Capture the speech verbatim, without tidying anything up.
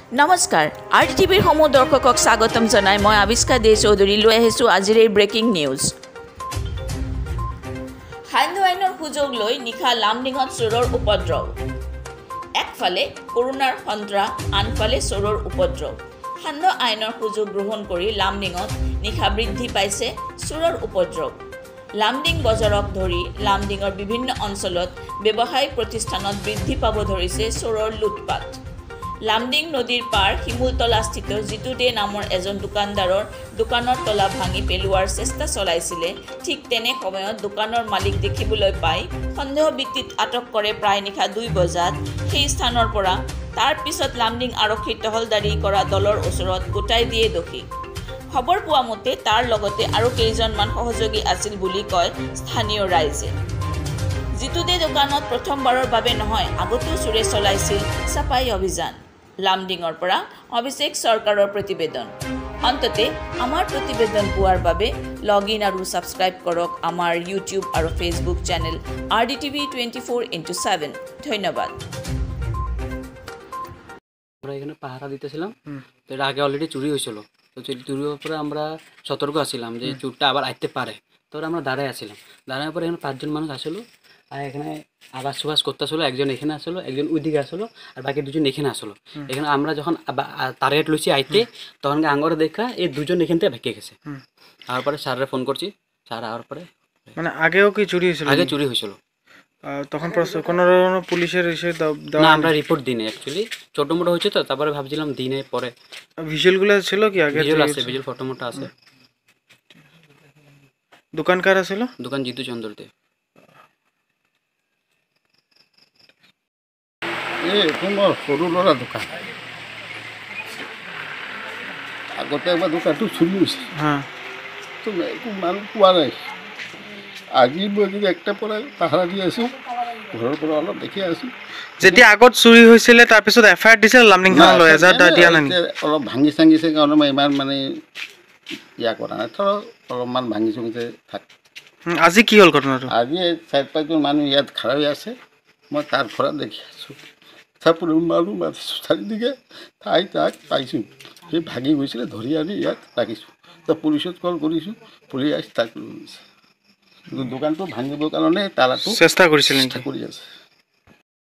নমস্কাৰ R D টিভিৰ সমূহ দৰ্শকক স্বাগতম জনাই মই আবিষ্কাৰ দে চৌধুৰী লৈ আহিছোঁ আজিৰ এই ব্ৰেকিং নিউজ। সান্ধ্য আইনৰ সুযোগ লৈ নিশা লামডিঙত চোৰৰ উপদ্ৰৱ। একফালে কৰোনাৰ সন্ত্ৰাস, আনফালে চোৰৰ উপদ্ৰৱ। সান্ধ্য আইনৰ সুযোগ গ্ৰহণ কৰি লামডিঙত নিশা বৃদ্ধি পাইছে চোৰৰ উপদ্ৰৱ। লামডিং বজাৰক ধৰি লামডিঙৰ বিভিন্ন অঞ্চলত ব্যৱসায়িক প্ৰতিষ্ঠানত বৃদ্ধি পাব ধৰিছে চোৰৰ লুটপাট। লামডিং নদীৰ পাৰ শিমুলতলাস্থিত জিতু দে নামৰ এজন দোকানদাৰৰ দোকানৰ তলা ভাঙি পেলোৱাৰ চেষ্টা চলাইছিলে। ঠিক তেনে সময়ত দোকানৰ মালিক দেখিবলৈ পাই সন্দেহ ভিত্তিত আটক কৰে প্ৰায় নিশা দুই বজাত সেই স্থানৰ পৰা। তাৰ পিছত লামডিং আৰক্ষীৰ টহলদাৰী কৰা দলৰ ওচৰত গোটাই দিয়ে দোষী। খবৰ পোৱা মতে তাৰ লগতে আৰু কেইজনমান সহযোগী আছিল বুলি কয় স্থানীয় ৰাইজে। জিতু দে দোকানত প্ৰথমবাৰৰ বাবে নহয়, আগতেও চোৰে চলাইছিল চাপাই অভিযান। লামডিঙৰ পৰা অভিষেক চৰকাৰৰ প্ৰতিবেদন। অন্ততে আমাৰ প্ৰতিবেদন পোৱাৰ বাবে লগ ইন আৰু ছাবস্ক্ৰাইব কৰক আমাৰ ইউটিউব আৰু Facebook channel R D TV twenty four into seven. ধন্যবাদ। আমরা এখানে পাহারা দিতেছিলাম, তো এটা আগে অলরেডি চুরি হয়েছিল। তো চুরি হওয়ার পরে আমরা সতর্ক আছিলাম যে চুরটা আবার আসতে পারে। তো আমরা দাঁড়ায় আছিলাম, দাঁড়ানোর পরে এখানে পাঁচজন মানুষ আসলো, আর এখানে আবাস সুবাস করতে আসলো। একজন এখানে আসলো, একজন ওইদিকে আসলো, আর বাকি দুজন এখানে আসলো। এখানে আমরা যখন টার্গেট লইছি আইতে, তখন আঙ্গরে দেখা এই দুজন এখান থেকে ভেঙে গেছে। আর পরে স্যাররে ফোন করছি, স্যার আওয়ার পরে মানে আগেও কি চুরি হয়েছিল? আগে চুরি হয়েছিল। তখন কোনো পুলিশের এসে না, আমরা রিপোর্ট দিই না অ্যাকচুয়ালি, ছোটো মোটো হয়েছে তো, তারপরে ভাবছিলাম দিনে পরে। ভিজুয়ালগুলো ছিল কি আগে? ভিজুয়াল আছে, ভিজুয়াল ফটো মোটো আছে। দোকান কার ছিল? দোকান জিতু চন্দ্রতে। এই তোমাৰ সৰু ল'ৰা দোকান আগতে এবাৰ দোকানটো চুৰি হৈছে, তো একো মানুহ পোৱা নাই। আজি মই যদি একটা পৰা পাহাৰা দি আছোঁ, ঘৰৰ পৰা অলপ দেখি আছোঁ। যেতিয়া আগত চুৰি হৈছিলে তাৰপিছত এফ আই আৰ দিছিলে লামডিং থানালৈ, এজাহাৰ দিয়া নাই? অলপ ভাঙি চাঙিছে কাৰণে মই ইমান মানে ইয়া কৰা নাই, ধৰক অলপমান ভাঙি চুঙিছে থাক। আজি কি হ'ল ঘটনাটো? আজি চাৰি পাঁচজন মানুহ ইয়াত খাৰা হৈ আছে, মই তাৰ ঘৰত দেখি আছোঁ। চাপৰি মানুহ মাতিছোঁ চাৰিদিকে, ঠাই তাক পাইছোঁ। সেই ভাগি গৈছিলে, ধৰি আনি ইয়াত ৰাখিছোঁ। তো পুলিচত কল কৰিছোঁ, পুলিচ তাক লৈ গৈছে। দোকানটো ভাঙিবৰ কাৰণে তালাটো চেষ্টা কৰিছিল কৰি আছে।